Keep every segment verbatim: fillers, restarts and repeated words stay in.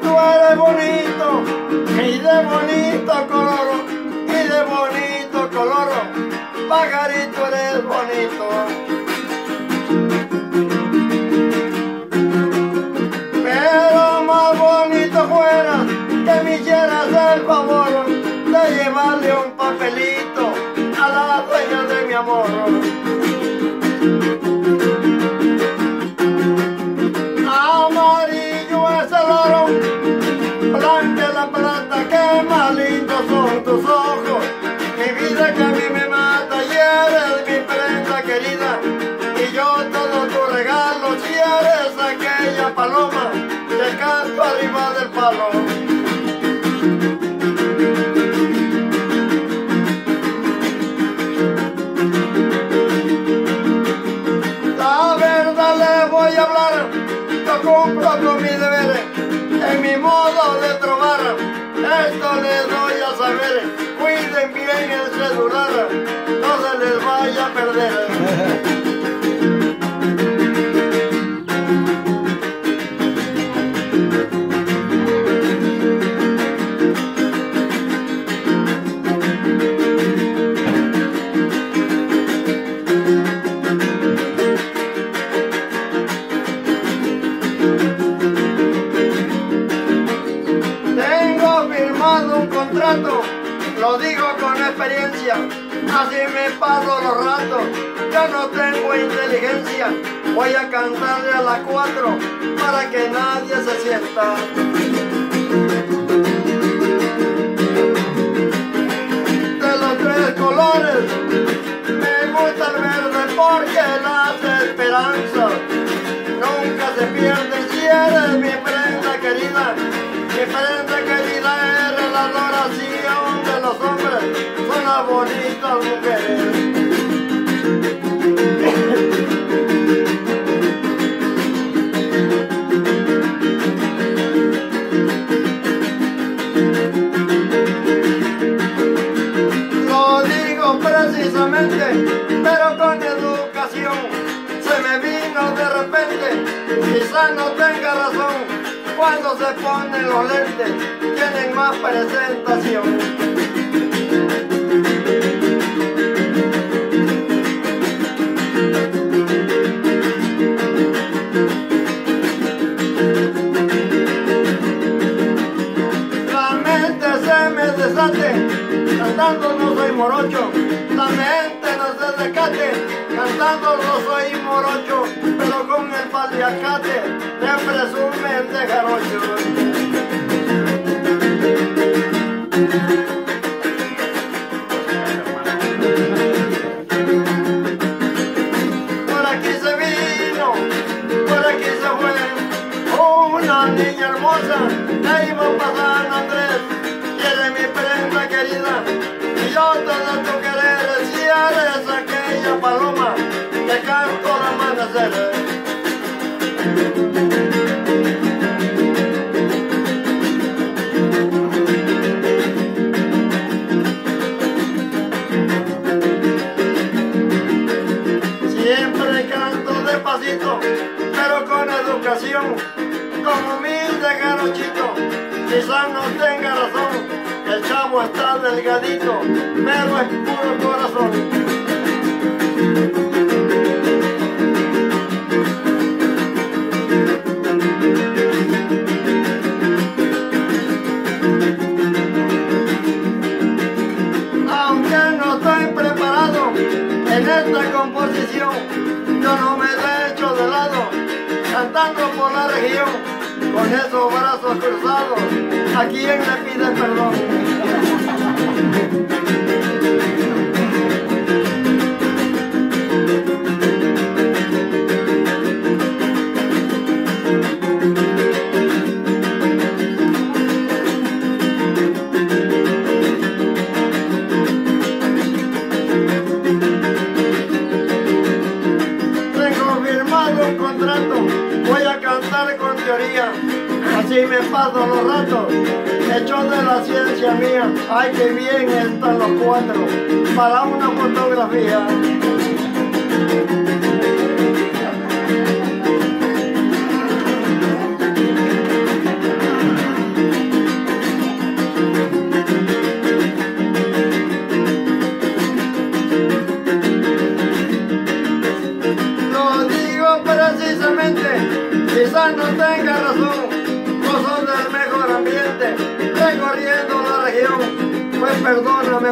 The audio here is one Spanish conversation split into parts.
Tú eres bonito y de bonito color, y de bonito color, pajarito eres bonito. Pero más bonito fuera que me hicieras el favor de llevarle un papelito a la dueña de mi amor. Amarillo es el oro, blanca es la plata, que más lindos son tus ojos. Mi vida que a mí me mata y eres mi prenda querida, y yo todo tu regalo si eres aquella paloma que canto arriba del palo. La verdad le voy a hablar, yo cumplo con mis deberes, en mi modo de trobar, esto les doy a saber, cuiden bien el celular, no se les vaya a perder. Lo digo con experiencia, así me paso los ratos, yo no tengo inteligencia, voy a cantarle a las cuatro para que nadie se sienta. De los tres colores, me gusta el verde porque las esperanzas nunca se pierden si eres mi prenda querida, mi prenda querida eres la adoración de los hombres, son las bonitas mujeres. Lo digo precisamente, pero con educación, se me vino de repente, quizás no tenga razón. Cuando se ponen los lentes, tienen más presentación. La mente se me desate, cantando no soy morocho. La mente no se descate, cantando no soy morocho. Pero con el paliacate me presumen de jarocho. Por aquí se vino, por aquí se fue una niña hermosa, que iba pasando Andrés, quiere mi prenda querida, y yo todo tu querer, si eres aquella paloma que canto al amanecer. Siempre canto despacito, pero con educación, como humilde jarochito. Quizás no tenga razón, el chavo está delgadito, pero es puro corazón. En esta composición yo no me dejo de lado, cantando por la región, con esos brazos cruzados, ¿a quién le pide perdón? Así me paso los ratos, hecho de la ciencia mía. Ay, qué bien están los cuatro para una fotografía.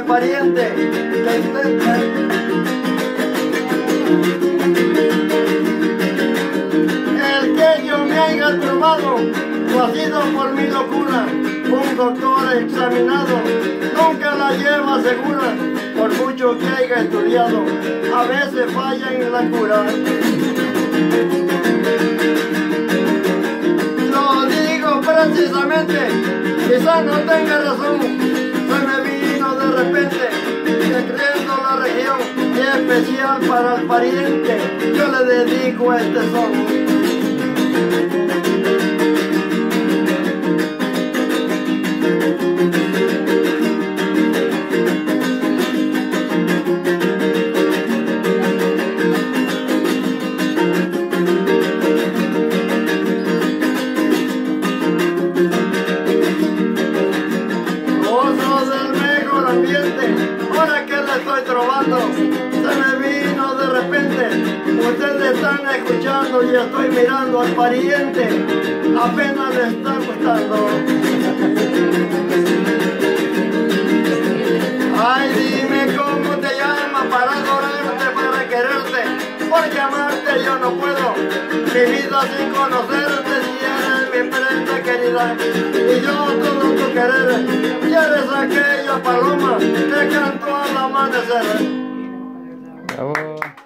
pariente que intenta. El que yo me haya turbado no ha sido por mi locura. Un doctor examinado nunca la lleva segura, por mucho que haya estudiado, a veces falla en la cura. Lo digo precisamente, quizá no tenga razón, se me vino de repente, describiendo la región, y especial para el pariente, yo le dedico este son. Ahora que le estoy trovando, se me vino de repente. Ustedes están escuchando y estoy mirando al pariente, apenas le está gustando. Ay, dime cómo te llamas para adorarte, para quererte, por llamarte yo no puedo, mi vida sin conocerte, si eres mi prenda querida, y yo todo tu querer, y eres aquella paloma que cantó al amanecer. Bravo.